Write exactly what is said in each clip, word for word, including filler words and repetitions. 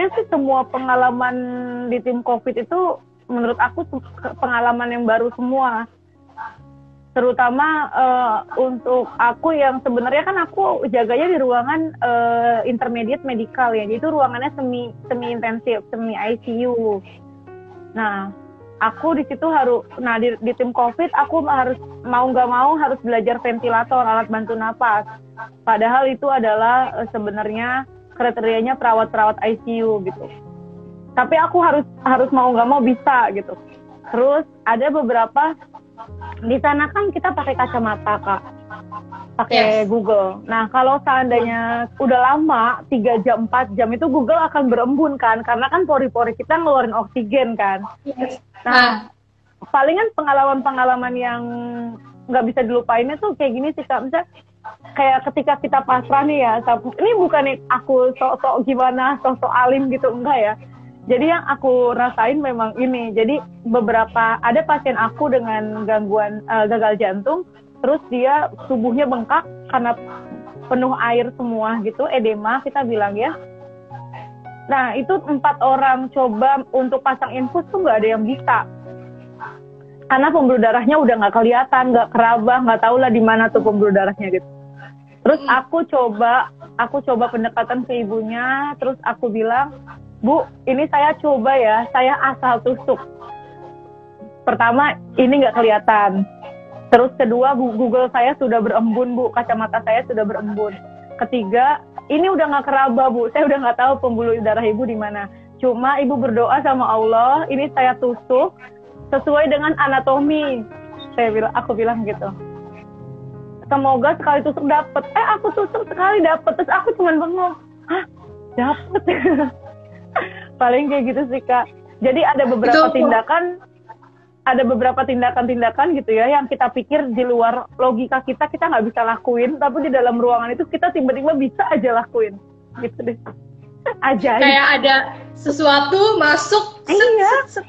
sebenarnya sih semua pengalaman di tim COVID itu menurut aku pengalaman yang baru semua. Terutama uh, untuk aku yang sebenarnya kan aku jaganya di ruangan uh, intermediate medical ya, jadi itu ruangannya semi semi intensif, semi I C U. Nah, aku di situ harus, nah di, di tim COVID aku harus mau nggak mau harus belajar ventilator, alat bantu napas. Padahal itu adalah uh, sebenarnya kriterianya perawat-perawat I C U gitu. Tapi aku harus harus mau nggak mau bisa gitu. Terus ada beberapa di sana kan kita pakai kacamata Kak, pakai yes. Google. Nah kalau seandainya udah lama tiga jam empat jam itu Google akan berembun kan, karena kan pori-pori kita ngeluarin oksigen kan. Yes. Nah ah. palingan pengalaman-pengalaman yang nggak bisa dilupainnya tuh kayak gini sih Kak. Misalnya kayak ketika kita pasrah nih ya, ini bukan nih aku sok-sok gimana, sok-sok alim gitu, enggak ya. Jadi yang aku rasain memang ini. Jadi beberapa, ada pasien aku dengan gangguan uh, gagal jantung, terus dia tubuhnya bengkak karena penuh air semua gitu, edema kita bilang ya. Nah itu empat orang coba untuk pasang infus tuh nggak ada yang bisa. Karena pembuluh darahnya udah nggak kelihatan, nggak keraba, nggak tahu lah di mana tuh pembuluh darahnya gitu. Terus aku coba, aku coba pendekatan ke ibunya, terus aku bilang, Bu, ini saya coba ya, saya asal tusuk. Pertama, ini nggak kelihatan. Terus kedua, Google saya sudah berembun, Bu. Kacamata saya sudah berembun. Ketiga, ini udah nggak keraba, Bu. Saya udah nggak tahu pembuluh darah Ibu di mana. Cuma Ibu berdoa sama Allah, ini saya tusuk sesuai dengan anatomi. Saya bilang, aku bilang gitu. Semoga sekali tusuk dapet. Eh, aku tusuk sekali dapet. Terus aku cuma bengong. Hah? Dapet? Paling kayak gitu sih Kak. Jadi ada beberapa itu, tindakan, ada beberapa tindakan-tindakan gitu ya yang kita pikir di luar logika kita kita nggak bisa lakuin, tapi di dalam ruangan itu kita tiba-tiba bisa aja lakuin, gitu deh. Ajaib. Kayak ada sesuatu masuk. Iya. Set, set, set.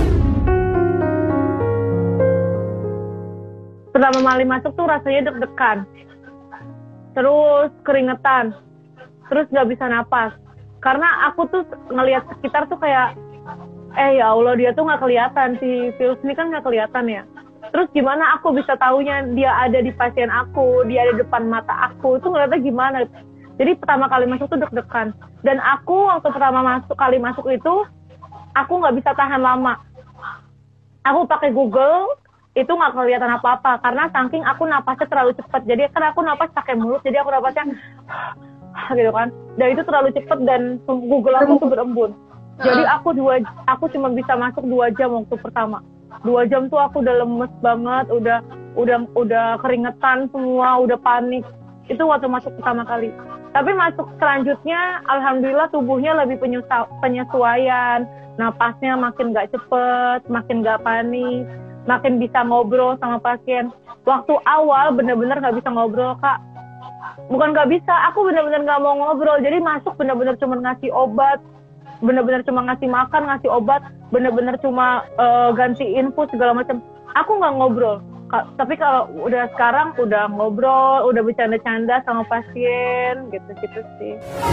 Pertama kali masuk tuh rasanya deg-degan, terus keringetan, terus nggak bisa napas. Karena aku tuh ngelihat sekitar tuh kayak, eh ya Allah dia tuh nggak kelihatan, si virus ini kan nggak kelihatan ya. Terus gimana aku bisa taunya dia ada di pasien aku, dia ada di depan mata aku, itu ngeliatnya gimana? Jadi pertama kali masuk tuh deg-degan. Dan aku waktu pertama masuk kali masuk itu, aku nggak bisa tahan lama. Aku pakai Google, itu nggak kelihatan apa-apa karena saking aku napasnya terlalu cepat. Jadi kan aku napas pakai mulut, jadi aku napasnya gitu kan, dan itu terlalu cepat dan Google aku tuh berembun. Jadi aku dua, aku cuma bisa masuk dua jam waktu pertama. Dua jam tuh aku udah lemes banget, udah udah udah keringetan semua, udah panik. Itu waktu masuk pertama kali. Tapi masuk selanjutnya, alhamdulillah tubuhnya lebih penyesuaian, napasnya makin gak cepet, makin gak panik, makin bisa ngobrol sama pasien. Waktu awal bener-bener gak bisa ngobrol Kak. Bukan nggak bisa, aku benar-benar nggak mau ngobrol. Jadi masuk benar-benar cuma ngasih obat, benar-benar cuma ngasih makan, ngasih obat, benar-benar cuma uh, ganti infus segala macam. Aku nggak ngobrol. Ka- tapi kalau udah sekarang udah ngobrol, udah bercanda-canda sama pasien, gitu-gitu sih.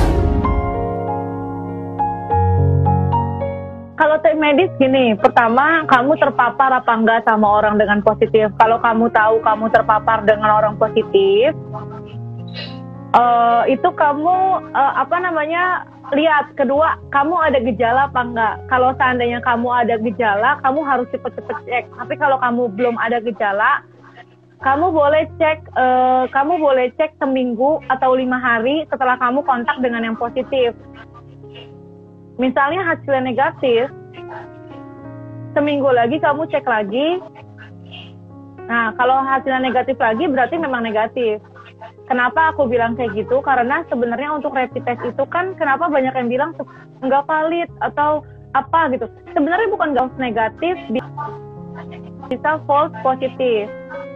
Kalau tim medis gini, pertama kamu terpapar apa enggak sama orang dengan positif. Kalau kamu tahu kamu terpapar dengan orang positif, Uh, itu kamu uh, apa namanya lihat. Kedua, kamu ada gejala apa enggak. Kalau seandainya kamu ada gejala, kamu harus cepet-cepet cek. Tapi kalau kamu belum ada gejala, kamu boleh cek uh, kamu boleh cek seminggu atau lima hari setelah kamu kontak dengan yang positif. Misalnya hasilnya negatif, seminggu lagi kamu cek lagi. Nah kalau hasilnya negatif lagi berarti memang negatif. Kenapa aku bilang kayak gitu? Karena sebenarnya untuk rapid test itu kan kenapa banyak yang bilang nggak valid atau apa gitu. Sebenarnya bukan false negatif, bisa false positif.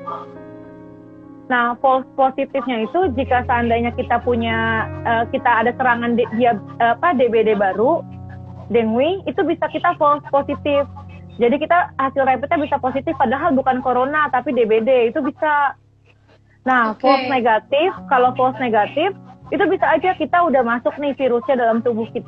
Nah, false positifnya itu jika seandainya kita punya uh, kita ada serangan di, dia apa D B D baru, dengue, itu bisa kita false positif. Jadi kita hasil rapidnya bisa positif padahal bukan corona tapi D B D, itu bisa. Nah, okay. False negatif, kalau false negatif, itu bisa aja kita udah masuk nih virusnya dalam tubuh kita.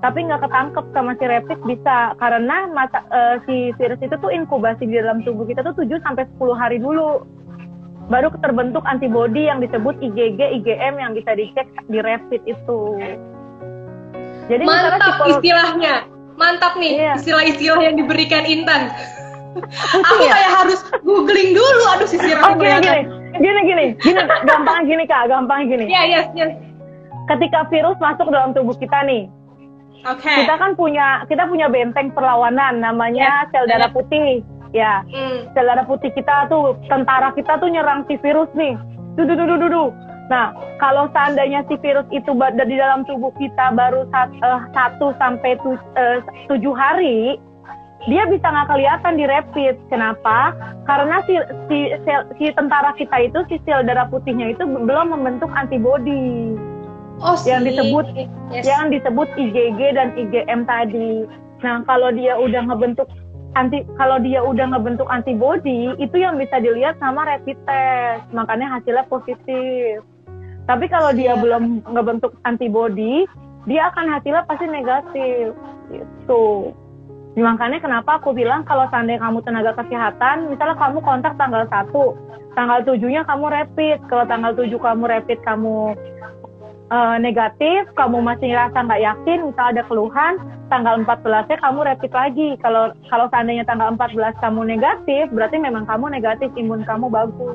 tapi nggak ketangkep sama si rapid bisa karena masa, uh, si virus itu tuh inkubasi di dalam tubuh kita tuh tujuh sampai sepuluh hari dulu baru terbentuk antibodi yang disebut I G G, I G M yang bisa dicek di rapid itu. Jadi mantap si istilahnya, mantap nih iya. Istilah-istilah yang diberikan Intan. Aku ya? Kayak harus googling dulu, aduh si Sirah. Oh gini gini, gini gini, gini, gampang gini kak, gampang gini. Iya iya iya. Ketika virus masuk dalam tubuh kita nih. Oke. Okay. Kita kan punya kita punya benteng perlawanan namanya yeah. sel darah putih, ya. Mm. Sel darah putih kita tuh tentara kita tuh nyerang si virus nih. Dudu dudu dudu. Nah, kalau seandainya si virus itu di dalam tubuh kita baru satu sampai tujuh hari, dia bisa nggak kelihatan di rapid. Kenapa? Karena si si, sel, si tentara kita itu si sel darah putihnya itu belum membentuk antibodi. Oh, yang disebut yes. yang disebut I G G dan I G M tadi. Nah, kalau dia udah ngebentuk anti kalau dia udah ngebentuk antibodi, itu yang bisa dilihat sama rapid test. Makanya hasilnya positif. Tapi kalau dia yeah. belum ngebentuk antibodi, dia akan hasilnya pasti negatif. Gitu. Makanya kenapa aku bilang kalau seandainya kamu tenaga kesehatan, misalnya kamu kontak tanggal satu, tanggal tujuh-nya kamu rapid. Kalau tanggal tujuh kamu rapid, kamu Uh, negatif, kamu masih ngerasa nggak yakin, misal ada keluhan, tanggal empat belasnya kamu rapid lagi. Kalau kalau seandainya tanggal empat belas kamu negatif, berarti memang kamu negatif, imun kamu bagus.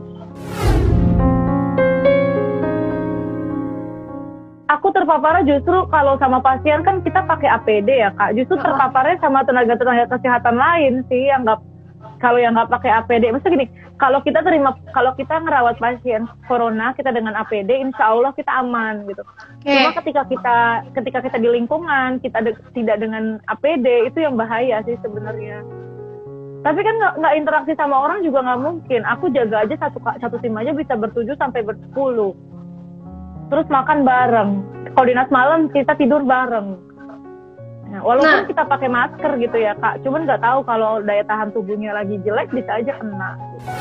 Aku terpaparnya justru kalau sama pasien kan kita pakai A P D ya kak, justru terpaparnya sama tenaga-tenaga kesehatan lain sih yang nggak, kalau yang nggak pakai A P D. Maksudnya gini, kalau kita terima, kalau kita ngerawat pasien corona, kita dengan A P D, insya Allah kita aman gitu. Okay. Cuma ketika kita ketika kita di lingkungan, kita de, tidak dengan A P D, itu yang bahaya sih sebenarnya. Tapi kan nggak nggak interaksi sama orang juga nggak mungkin. Aku jaga aja satu satu tim aja bisa bertujuh sampai bersepuluh. Terus makan bareng. Kalau dinas malam kita tidur bareng. Nah, walaupun nah. kita pakai masker gitu ya kak, cuman nggak tahu kalau daya tahan tubuhnya lagi jelek bisa aja kena.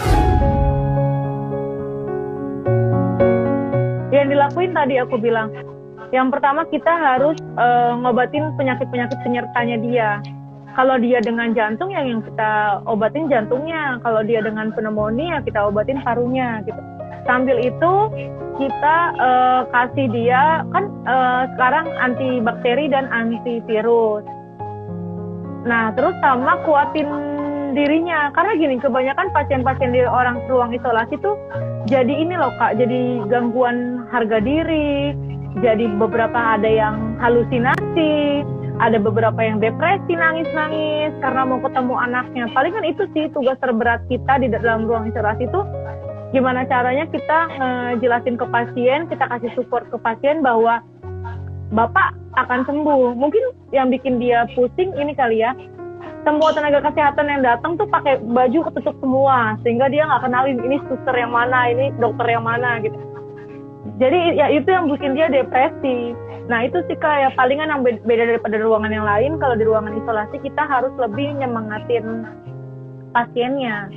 Yang dilakuin tadi aku bilang, yang pertama kita harus uh, ngobatin penyakit-penyakit penyertanya dia. Kalau dia dengan jantung ya yang kita obatin jantungnya, kalau dia dengan pneumonia kita obatin parunya gitu. Sambil itu kita uh, kasih dia kan uh, sekarang antibakteri dan antivirus. Nah, terus sama kuatin dirinya. Karena gini, kebanyakan pasien-pasien di orang ruang isolasi tuh jadi ini loh Kak, jadi gangguan harga diri, jadi beberapa ada yang halusinasi, ada beberapa yang depresi, nangis-nangis karena mau ketemu anaknya. Paling kan itu sih tugas terberat kita di dalam ruang isolasi tuh, gimana caranya kita ngejelasin ke pasien, kita kasih support ke pasien bahwa Bapak akan sembuh. Mungkin yang bikin dia pusing ini kali ya, semua tenaga kesehatan yang datang tuh pakai baju ketutup semua, sehingga dia nggak kenalin ini suster yang mana, ini dokter yang mana gitu. Jadi ya itu yang bikin dia depresi. Nah itu sih kayak palingan yang beda daripada ruangan yang lain. Kalau di ruangan isolasi kita harus lebih nyemangatin pasiennya.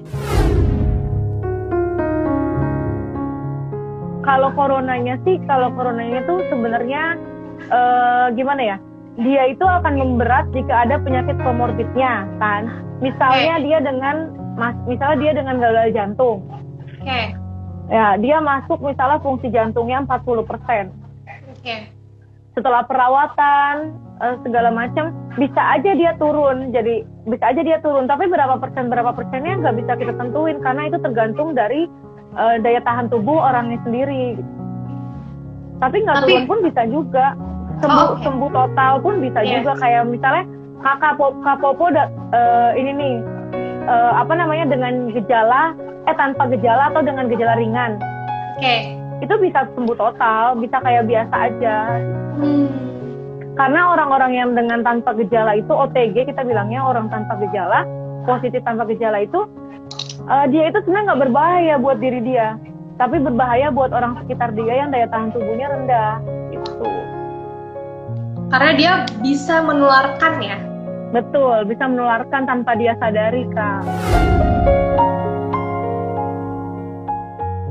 Kalau coronanya sih, kalau coronanya tuh sebenarnya uh, gimana ya? Dia itu akan memberat jika ada penyakit komorbidnya, kan? Misalnya okay. dia dengan, mas, misalnya dia dengan gagal jantung. Oke. Okay. Ya, dia masuk misalnya fungsi jantungnya empat puluh persen. Oke. Okay. Setelah perawatan uh, segala macam, bisa aja dia turun. Jadi bisa aja dia turun. Tapi berapa persen berapa persennya nggak bisa kita tentuin karena itu tergantung dari Uh, daya tahan tubuh orangnya sendiri. Tapi nggak turun pun bisa juga. Sembuh, oh, okay. sembuh total pun bisa yeah. juga. Kayak misalnya kakak Kak Popo uh, ini nih uh, apa namanya dengan gejala eh tanpa gejala atau dengan gejala ringan. Oke. Okay. Itu bisa sembuh total, bisa kayak biasa aja. Hmm. Karena orang-orang yang dengan tanpa gejala itu O T G kita bilangnya, orang tanpa gejala, positif tanpa gejala itu Uh, dia itu sebenarnya nggak berbahaya buat diri dia, tapi berbahaya buat orang sekitar dia yang daya tahan tubuhnya rendah, gitu. Karena dia bisa menularkan ya? Betul, bisa menularkan tanpa dia sadari, Kak.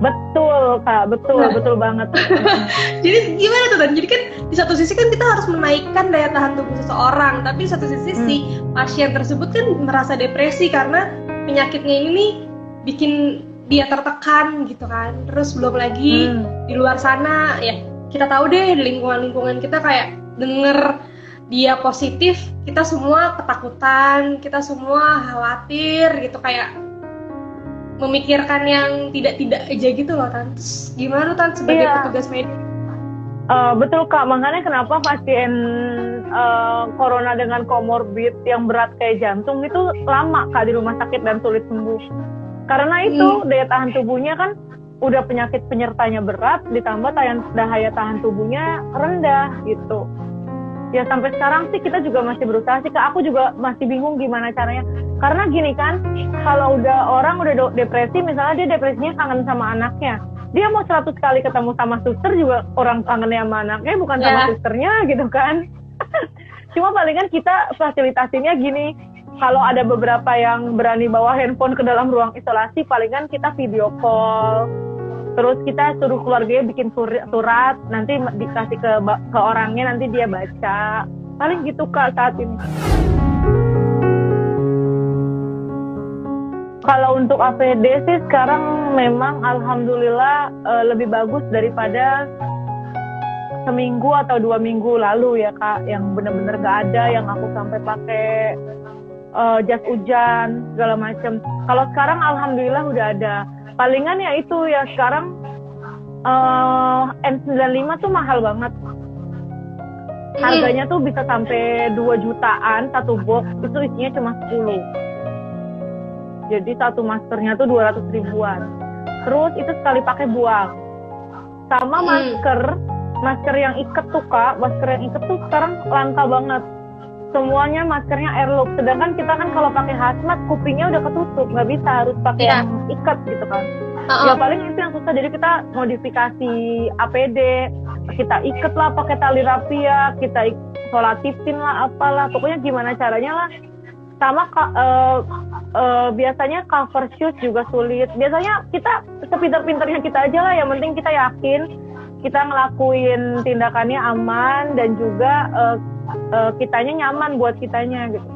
Betul Kak, betul, nah. betul banget. Jadi gimana tuh Dan? Jadi kan di satu sisi kan kita harus menaikkan daya tahan tubuh seseorang, tapi di satu sisi hmm. si pasien tersebut kan merasa depresi karena penyakitnya ini nih bikin dia tertekan gitu kan. Terus belum lagi hmm. di luar sana ya kita tahu deh di lingkungan-lingkungan kita kayak denger dia positif, kita semua ketakutan, kita semua khawatir gitu, kayak memikirkan yang tidak-tidak aja gitu loh Tan. Terus gimana Tan sebagai iya. petugas medis? Uh, betul Kak, makanya kenapa pasien uh, corona dengan komorbid yang berat kayak jantung itu lama Kak di rumah sakit dan sulit sembuh. Karena itu hmm. daya tahan tubuhnya kan udah penyakit penyertanya berat, ditambah daya tahan tubuhnya rendah gitu. Ya sampai sekarang sih kita juga masih berusaha sih Kak, aku juga masih bingung gimana caranya. Karena gini kan, kalau udah orang udah depresi, misalnya dia depresinya kangen sama anaknya, dia mau seratus kali ketemu sama suster juga orang kangennya sama anaknya, bukan sama yeah. susternya gitu kan. Cuma palingan kita fasilitasinya gini, kalau ada beberapa yang berani bawa handphone ke dalam ruang isolasi, palingan kita video call. Terus kita suruh keluarganya bikin surat, nanti dikasih ke ke orangnya, nanti dia baca. Paling gitu Kak saat ini. Kalau untuk A P D sih sekarang memang alhamdulillah uh, lebih bagus daripada seminggu atau dua minggu lalu ya Kak, yang benar-benar gak ada yang aku sampai pakai uh, jas hujan segala macam. Kalau sekarang alhamdulillah udah ada. Palingan ya itu ya sekarang uh, N sembilan puluh lima tuh mahal banget. Harganya tuh bisa sampai dua jutaan satu box, itu isinya cuma sepuluh. Jadi satu maskernya tuh dua ratus ribuan. Terus itu sekali pakai buang. Sama masker, masker yang iket tuh Kak, masker yang iket tuh sekarang langka banget. Semuanya maskernya airlock, sedangkan kita kan kalau pakai hazmat kupingnya udah ketutup, nggak bisa, harus pakai yeah. yang ikat gitu kan. Uh-uh. Ya paling itu yang susah, jadi kita modifikasi A P D, kita ikat lah pakai tali rapia, kita solatifin lah apalah, pokoknya gimana caranya lah. Sama uh, uh, biasanya cover shoes juga sulit. Biasanya kita sepintar-pintarnya kita aja lah, yang penting kita yakin kita ngelakuin tindakannya aman dan juga uh, Uh, kitanya nyaman buat kitanya gitu.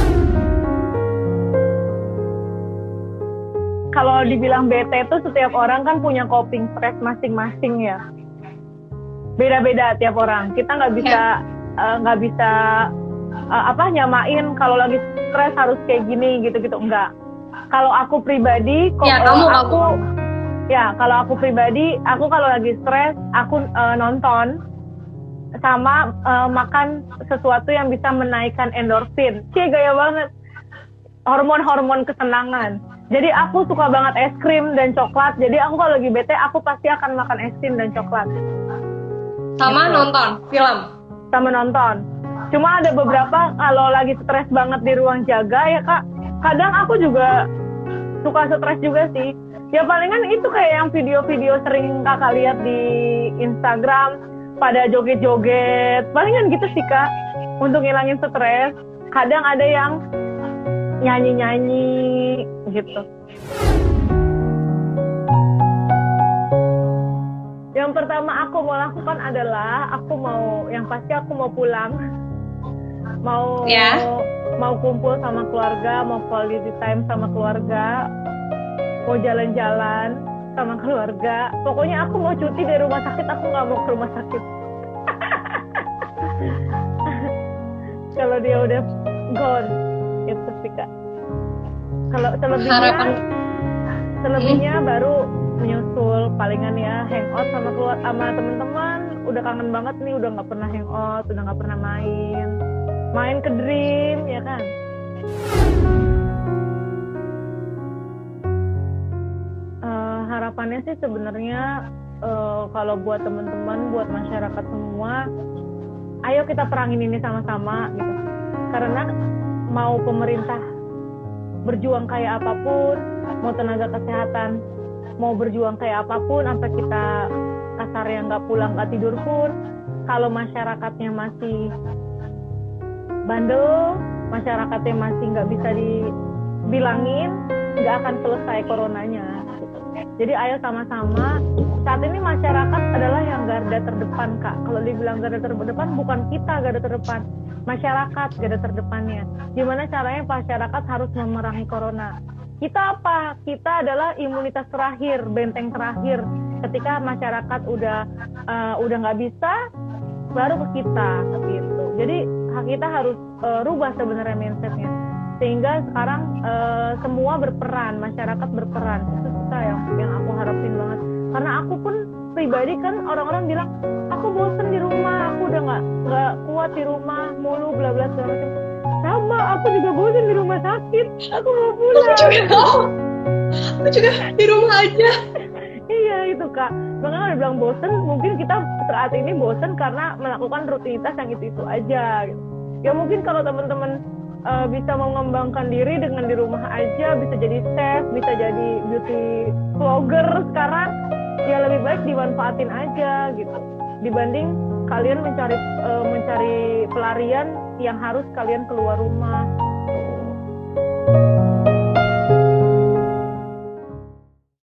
Kalau dibilang bete itu setiap orang kan punya coping stress masing-masing ya. Beda-beda tiap orang. Kita nggak bisa nggak uh, bisa uh, apa nyamain kalau lagi stres harus kayak gini gitu-gitu, enggak. Kalau aku pribadi, kok ya, kamu, aku kamu. ya kalau aku pribadi, aku kalau lagi stres aku uh, nonton. Sama uh, makan sesuatu yang bisa menaikkan endorfin. Cie gaya banget. Hormon-hormon kesenangan. Jadi aku suka banget es krim dan coklat. Jadi aku kalau lagi bete, aku pasti akan makan es krim dan coklat. Sama gitu. Nonton film? Sama nonton. Cuma ada beberapa kalau lagi stres banget di ruang jaga ya Kak. Kadang aku juga suka stres juga sih. Ya palingan itu kayak yang video-video sering Kakak lihat di Instagram. Pada joget-joget, palingan gitu sih Kak, untuk ngilangin stres. Kadang ada yang nyanyi-nyanyi gitu. Yang pertama aku mau lakukan adalah aku mau, yang pasti aku mau pulang, mau yeah. mau kumpul sama keluarga, mau quality time sama keluarga, mau jalan-jalan sama keluarga. Pokoknya aku mau cuti dari rumah sakit, aku nggak mau ke rumah sakit. Kalau dia udah gone, itu sih Kak. Kalau selebihnya, Harapan. selebihnya hmm. baru menyusul palingan ya hangout sama keluar sama teman-teman. Udah kangen banget nih, udah nggak pernah hangout, udah nggak pernah main, main ke Dream ya kan. Harapannya sih sebenarnya uh, kalau buat teman-teman, buat masyarakat semua, ayo kita perangin ini sama-sama gitu. Karena mau pemerintah berjuang kayak apapun, mau tenaga kesehatan mau berjuang kayak apapun, sampai kita kasarnya nggak pulang nggak tidur pun, kalau masyarakatnya masih bandel, masyarakatnya masih nggak bisa dibilangin, nggak akan selesai coronanya gitu. Jadi ayo sama-sama. Saat ini masyarakat adalah yang garda terdepan, Kak. Kalau dibilang garda terdepan, bukan kita garda terdepan, masyarakat garda terdepannya. Gimana caranya masyarakat harus memerangi corona? Kita apa? Kita adalah imunitas terakhir, benteng terakhir. Ketika masyarakat udah uh, udah nggak bisa, baru ke kita, gitu. Jadi kita harus uh, rubah sebenarnya mindsetnya, sehingga sekarang uh, semua berperan, masyarakat berperan. Itu kita yang yang aku harapin banget. Karena aku pun pribadi kan orang-orang bilang aku bosen di rumah, aku udah nggak nggak kuat di rumah mulu, bla bla segala macam. Sama, aku juga bosen di rumah sakit. Aku mau pulang. Aku juga, aku juga di rumah aja. Iya itu Kak. Makanya kalau bilang bosen, mungkin kita saat ini bosen karena melakukan rutinitas yang itu-itu aja. Gitu. Ya mungkin kalau teman-teman uh, bisa mengembangkan diri dengan di rumah aja, bisa jadi chef, bisa jadi beauty vlogger sekarang, ya lebih baik dimanfaatin aja gitu. Dibanding kalian mencari uh, mencari pelarian yang harus kalian keluar rumah.